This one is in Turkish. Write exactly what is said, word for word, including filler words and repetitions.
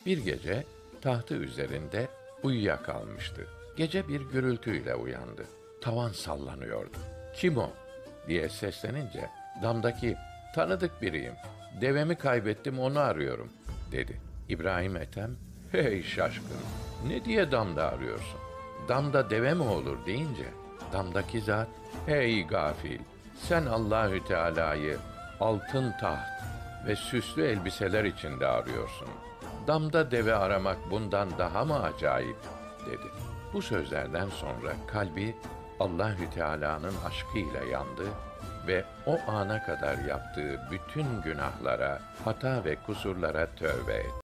Bir gece tahtı üzerinde uyuyakalmıştı. Gece bir gürültüyle uyandı. Tavan sallanıyordu. "Kim o?" diye seslenince damdaki "Tanıdık biriyim. Devemi kaybettim, onu arıyorum." dedi. İbrahim Ethem, "Hey şaşkın, ne diye damda arıyorsun? Damda deve mi olur?" deyince damdaki zat, "Hey gafil, sen Allahü Teala'yı altın taht ve süslü elbiseler içinde arıyorsun. Damda deve aramak bundan daha mı acayip?" dedi. Bu sözlerden sonra kalbi Allahü Teala'nın aşkıyla yandı ve o ana kadar yaptığı bütün günahlara, hata ve kusurlara tövbe etti.